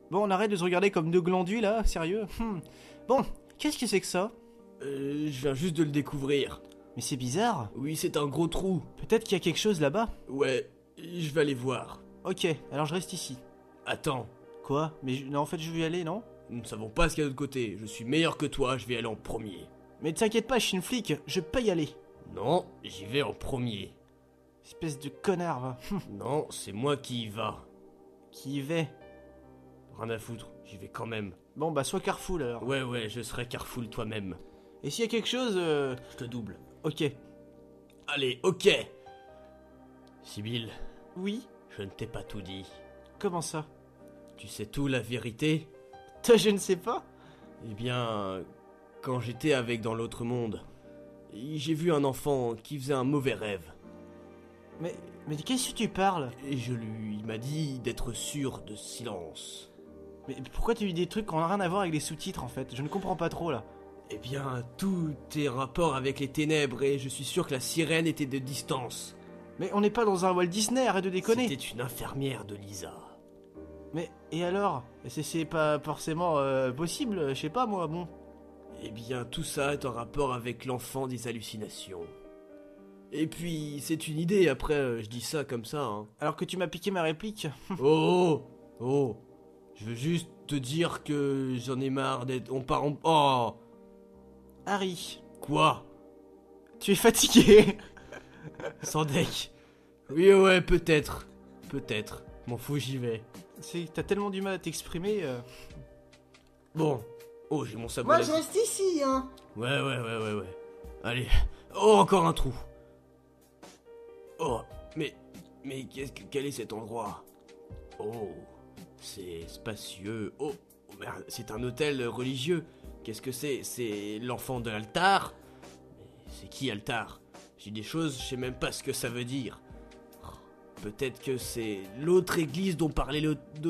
Bon, on arrête de se regarder comme deux glandus là, sérieux. Bon, qu'est-ce que c'est que ça? Je viens juste de le découvrir. Mais c'est bizarre. Oui, c'est un gros trou. Peut-être qu'il y a quelque chose là-bas. Ouais, je vais aller voir. Ok, alors je reste ici. Attends, Quoi? Non, en fait, je vais y aller, non? nous ne savons pas ce qu'il y a de l'autre côté. Je suis meilleur que toi, je vais aller en premier. Mais ne t'inquiète pas, je suis une flic, je peux y aller. Non, j'y vais en premier. Espèce de connard, va. Non, c'est moi qui y va. Qui y va? Rien à foutre, j'y vais quand même. Bon, bah, sois careful alors. Ouais, je serai Carrefour toi-même. Et s'il y a quelque chose, Je te double. Ok. Allez, ok. Sibylle, Oui? je ne t'ai pas tout dit. Comment ça? Tu sais tout, la vérité? Toi, je ne sais pas. Eh bien, quand j'étais avec dans l'autre monde, j'ai vu un enfant qui faisait un mauvais rêve. Mais de qu'est-ce que tu parles? Et il m'a dit d'être sûr de silence. Mais pourquoi tu dis des trucs qui n'ont rien à voir avec les sous-titres en fait? Je ne comprends pas trop là. Eh bien, tout est rapport avec les ténèbres et je suis sûr que la sirène était de distance. Mais on n'est pas dans un Walt Disney, arrête de déconner. C'était une infirmière de Lisa. Mais, et alors? C'est pas forcément possible, je sais pas moi, bon. Eh bien, tout ça est en rapport avec l'enfant des hallucinations. Et puis, c'est une idée, après, je dis ça comme ça, hein. Alors que tu m'as piqué ma réplique. Oh, je veux juste te dire que j'en ai marre d'être... On part en... Oh. Harry, Quoi? tu es fatigué. Sans deck. Oui, ouais, peut-être. Peut-être. M'en fous, j'y vais. T'as tellement du mal à t'exprimer. Bon. Oh, j'ai mon sabre. Moi je reste ici, hein. Ouais. Allez. Oh, encore un trou. Oh, mais quel est cet endroit? Oh, c'est spacieux. Oh, merde, c'est un hôtel religieux. Qu'est-ce que c'est? C'est l'enfant de l'altar? Mais c'est qui altar? J'ai des choses, je sais même pas ce que ça veut dire. Oh, peut-être que c'est l'autre église dont parlait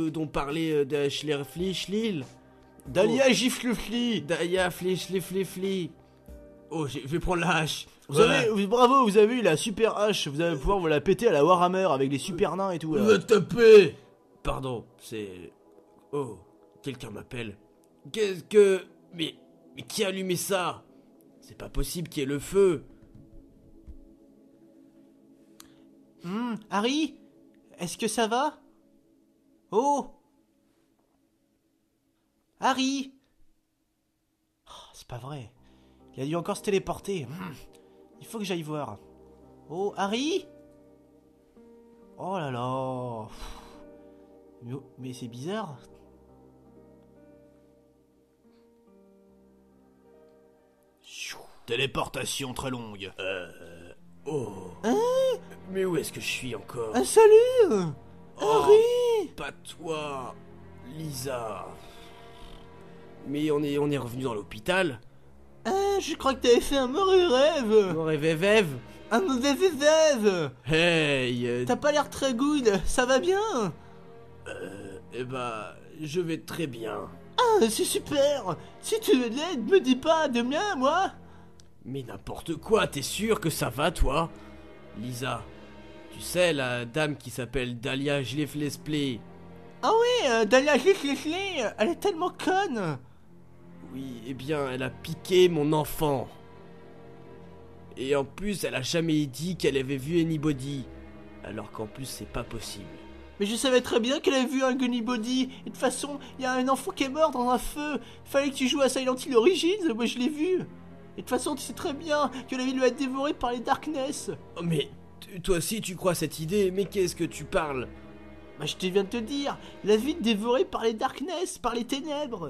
de Schlerfli. Dahlia Giflefli. Daya Fli. Oh, je vais prendre la hache. Bravo, vous avez eu la super hache. Vous allez pouvoir vous la péter à la Warhammer avec les super nains et tout là. Va taper. Pardon, c'est... Oh, quelqu'un m'appelle. Qu'est-ce que... Mais qui a allumé ça? C'est pas possible qu'il y ait le feu. Harry, est-ce que ça va? Oh, Harry. Oh, c'est pas vrai. Il a dû encore se téléporter. Il faut que j'aille voir. Oh, Harry. Oh là là. Mais c'est bizarre. Téléportation très longue. Oh. Mais où est-ce que je suis encore? Un salut, Oh, Harry. pas toi, Lisa. Mais on est revenu dans l'hôpital. Je crois que t'avais fait un mauvais rêve. On rêvait. Un mauvais rêve. Hey, T'as pas l'air très good. Ça va bien? eh bah, je vais très bien. Ah, c'est super. Si tu veux de l'aide, me dis pas de mien, moi. Mais n'importe quoi, t'es sûr que ça va, toi? Lisa, tu sais, la dame qui s'appelle Dahlia Gileflesplay. Ah oui, Dahlia Leslie, elle est tellement conne. Oui, eh bien, elle a piqué mon enfant. Et en plus, elle a jamais dit qu'elle avait vu Anybody. Alors qu'en plus, c'est pas possible. Mais je savais très bien qu'elle avait vu un Gunny Body. Et de toute façon, il y a un enfant qui est mort dans un feu. Fallait que tu joues à Silent Hill Origins, moi je l'ai vu. Et de toute façon, tu sais très bien que la ville va être dévorée par les Darkness. Oh, mais toi aussi, tu crois cette idée? Mais qu'est-ce que tu parles? Bah je te viens de te dire, la ville dévorée par les Darkness, par les ténèbres.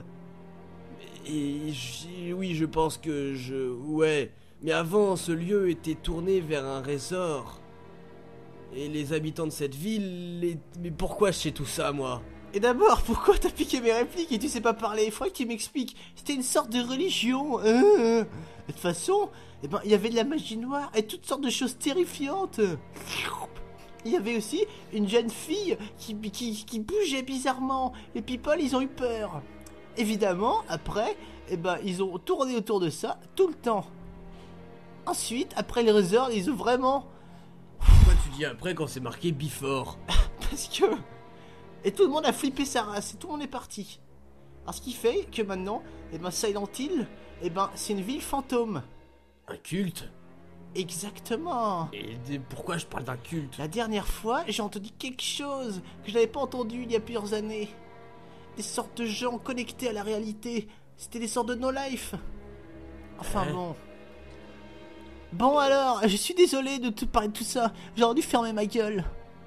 Oui, je pense que ouais. Mais avant, ce lieu était tourné vers un resort. Et les habitants de cette ville... Mais pourquoi je sais tout ça, moi? Et d'abord, pourquoi t'as piqué mes répliques et tu sais pas parler? Il faudrait que tu m'expliques. C'était une sorte de religion. De toute façon, eh ben, il y avait de la magie noire et toutes sortes de choses terrifiantes. Il y avait aussi une jeune fille qui bougeait bizarrement. Les people, ils ont eu peur. Évidemment, après, eh ben, ils ont tourné autour de ça tout le temps. Ensuite, après les resort, ils ont vraiment... Pourquoi tu dis après quand c'est marqué before? Parce que... Et tout le monde a flippé sa race, et tout le monde est parti. Alors ce qui fait que maintenant, eh ben Silent Hill, eh ben c'est une ville fantôme. Un culte? Exactement. Et pourquoi je parle d'un culte? La dernière fois, j'ai entendu quelque chose que je n'avais pas entendu il y a plusieurs années. Des sortes de gens connectés à la réalité. C'était des sortes de no-life. Enfin bon. Bon alors, je suis désolé de te parler de tout ça. J'aurais dû fermer ma gueule.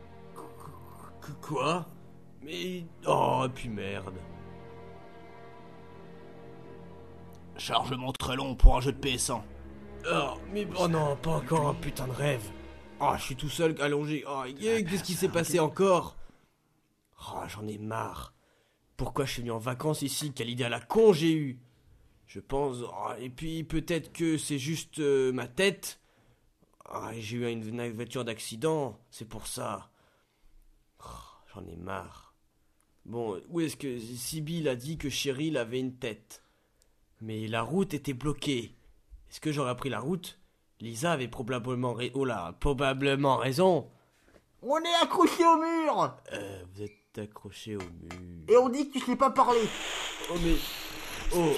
Quoi? Mais... Oh, puis merde. Chargement très long pour un jeu de PS1. Oh, mais... Oh non, pas encore un putain de rêve. Oh, je suis tout seul allongé. Oh, qu'est-ce qui s'est passé encore? Oh, j'en ai marre. Pourquoi je suis venu en vacances ici? Quelle idée à la con j'ai eue. Je pense... Oh, et puis peut-être que c'est juste ma tête. Oh, j'ai eu une voiture d'accident. C'est pour ça. Oh, j'en ai marre. Bon, où est-ce que... Sibyl a dit que Cheryl avait une tête. Mais la route était bloquée. Est-ce que j'aurais pris la route? Lisa avait probablement... probablement raison. On est accroché au mur. Vous êtes accroché au mur. Et on dit que tu sais pas parler. Oh mais... Oh.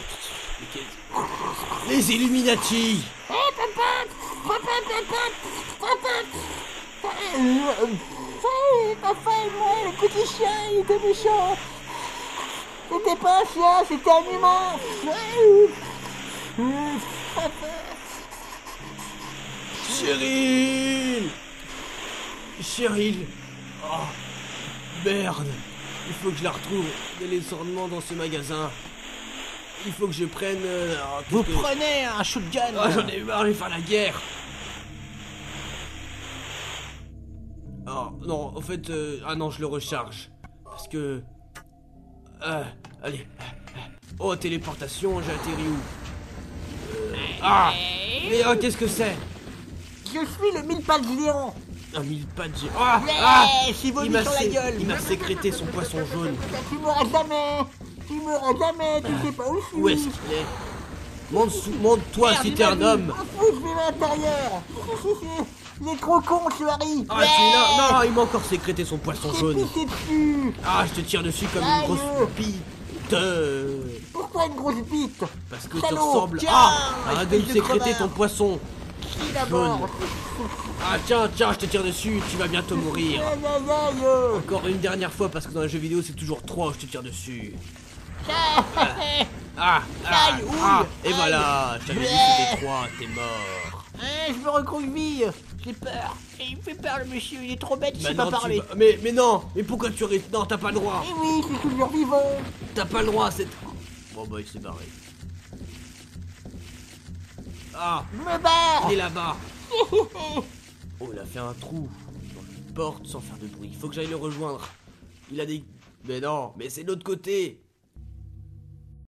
Les Illuminati. Papa et moi, le petit chien, il était méchant. C'était pas un chien, c'était un humain. Cheryl. Cheryl. Oh. Merde. Il faut que je la retrouve. Elle est sûrement dans ce magasin. Il faut que je prenne... Vous prenez un shotgun. Ah, j'en ai marre, je vais faire la guerre. Oh, non, en fait... ah non, je le recharge. Parce que... allez. Oh, téléportation, j'ai atterri où? Ah. Mais oh, qu'est-ce que c'est? Je suis le mille pattes géant. Un mille pattes géant. Ah, il vomit sur la gueule. Il m'a sécrété son poisson jaune. Tu mourras jamais. Tu mourras jamais, tu sais pas où je suis. Où est-ce qu'il est? Montre-toi si t'es un homme. Je vais à l'intérieur. Il est trop con, ce Harry. Ah, tu es là? Non, il m'a encore sécrété son poisson jaune. Pissé dessus. Ah, je te tire dessus comme une grosse bite. Pourquoi une grosse bite? Parce que tu Salaud. ressembles... Tiens, Ah, arrête de me espèce de sécréter crevard. ton poisson. Qui d'abord? Ah, tiens, je te tire dessus, tu vas bientôt mourir. Aïe, aïe, aïe. Encore une dernière fois, parce que dans les jeux vidéo, c'est toujours 3 où je te tire dessus. Aïe, ouille. Et voilà, je t'avais dit que c'était 3, t'es mort. Je me recroqueville. J'ai peur. Il me fait peur, le monsieur. Il est trop bête, il sait pas Maintenant, parler. Mais non, mais pourquoi tu restes... Non, t'as pas le droit. Eh oui, c'est toujours vivant. T'as pas le droit, c'est... Bon bah, il s'est barré. Ah, Je me barre. il est là-bas. Oh, il a fait un trou dans une porte sans faire de bruit. Faut que j'aille le rejoindre. Il a des... Mais non, mais c'est de l'autre côté.